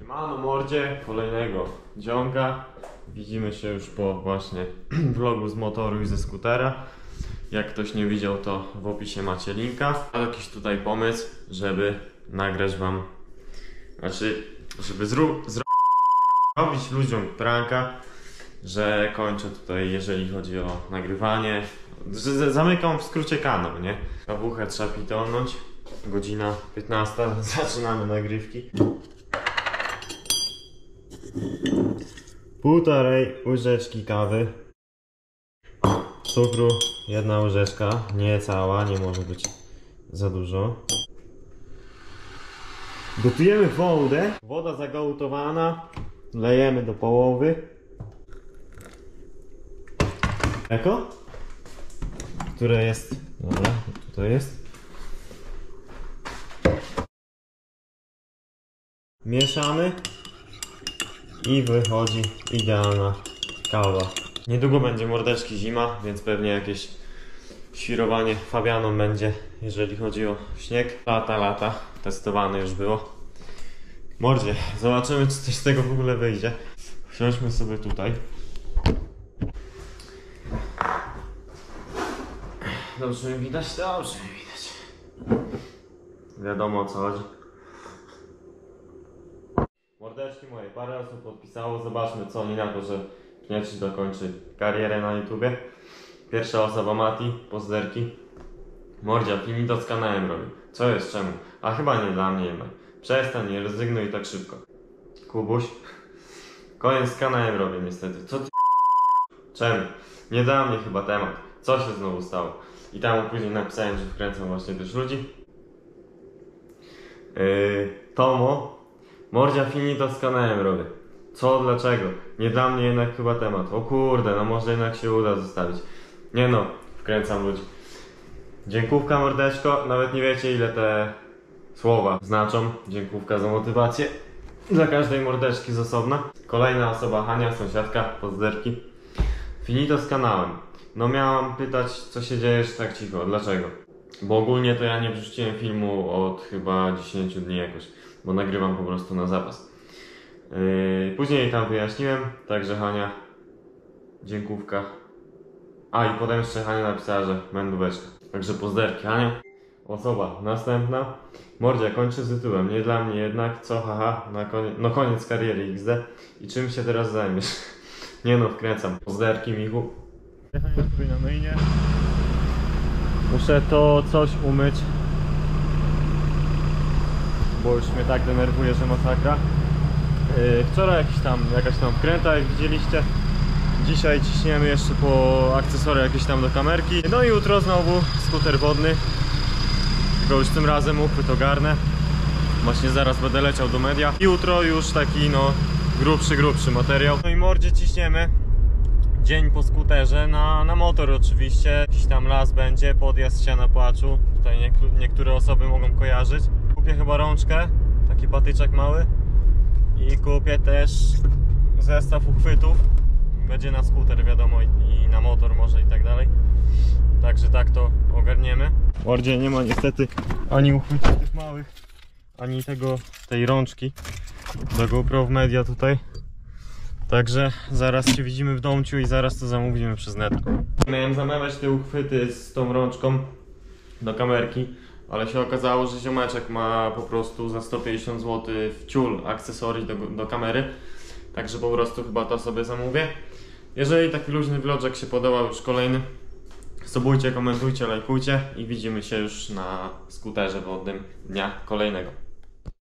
Siemano mordzie, kolejnego dzionka. Widzimy się już po właśnie vlogu z motoru i ze skutera. Jak ktoś nie widział, to w opisie macie linka. Mam jakiś tutaj pomysł, żeby nagrać wam, żeby zrobić ludziom pranka, że kończę tutaj, jeżeli chodzi o nagrywanie. Zamykam w skrócie kanał, nie? Kawuchę trzeba pitolnąć. Godzina 15, zaczynamy nagrywki. Półtorej łyżeczki kawy, cukru, jedna łyżeczka, nie cała, nie może być za dużo. Gotujemy wodę, woda zagotowana, lejemy do połowy. Eko? Które jest, dobra, tutaj jest. Mieszamy i wychodzi idealna kawa. Niedługo będzie mordeczki zima, więc pewnie jakieś świrowanie Fabianą będzie, jeżeli chodzi o śnieg. Lata, testowane już było. Mordzie, zobaczymy, czy coś z tego w ogóle wyjdzie. Wsiądźmy sobie tutaj. Dobrze mi widać? Dobrze mi widać. Wiadomo, o co chodzi. Mordeczki moje, parę osób podpisało, zobaczmy, co oni na to, że Kniecz dokończy karierę na YouTubie. Pierwsza osoba Mati, pozderki. Mordzia, finito z kanałem robi. Co jest, czemu? A chyba nie dla mnie jednak. Przestań, nie rezygnuj tak szybko. Kubuś. Koniec z kanałem robię niestety. Co ty? Czemu? Nie dla mnie chyba temat. Co się znowu stało? I tam później napisałem, że wkręcam właśnie też ludzi. Tomo. Mordzia, finito z kanałem robię. Co, dlaczego? Nie dla mnie jednak chyba temat. O kurde, no może jednak się uda zostawić. Nie no, wkręcam ludzi. Dziękówka mordeczko, nawet nie wiecie ile te słowa znaczą. Dziękówka za motywację. Dla każdej mordeczki z osobna. Kolejna osoba, Hania, sąsiadka, pozderki. Finito z kanałem. No miałam pytać, co się dzieje tak cicho, dlaczego? Bo ogólnie to ja nie wrzuciłem filmu od chyba 10 dni jakoś. Bo nagrywam po prostu na zapas. Później tam wyjaśniłem, także Hania, dziękówka. A i potem jeszcze Hania napisała, że mendóweczka. Także pozderki, Hania. Osoba następna. Mordzia, kończy z tytułem. Nie dla mnie jednak, co haha, no koniec kariery XD. I czym się teraz zajmiesz? Nie no, wkręcam. Pozderki, Michu. Jechanie sobie na myjnie. Muszę to coś umyć, bo już mnie tak denerwuje, że masakra. Wczoraj jakaś tam wkręta, jak widzieliście. Dzisiaj ciśniemy jeszcze po akcesoria jakieś tam do kamerki. No i jutro znowu skuter wodny. Tylko już tym razem uchwyt ogarnę. Właśnie zaraz będę leciał do media. I jutro już taki no grubszy materiał. No i mordzie ciśniemy. Dzień po skuterze na motor oczywiście. Jakiś tam las będzie, podjazd ściana płaczu. Tutaj niektóre osoby mogą kojarzyć. Kupię chyba rączkę, taki patyczek mały. I kupię też zestaw uchwytów. Będzie na skuter wiadomo i na motor może i tak dalej. Także tak to ogarniemy. W mordzie nie ma niestety ani uchwytów tych małych, ani tej rączki do GoPro w media tutaj. Także zaraz się widzimy w domciu i zaraz to zamówimy przez net. Miałem zamawiać te uchwyty z tą rączką do kamerki, ale się okazało, że ziomeczek ma po prostu za 150 zł w ciul akcesorii do kamery. Także po prostu chyba to sobie zamówię. Jeżeli taki luźny vloczek się podobał, już kolejny, subujcie, komentujcie, lajkujcie i widzimy się już na skuterze wodnym dnia kolejnego.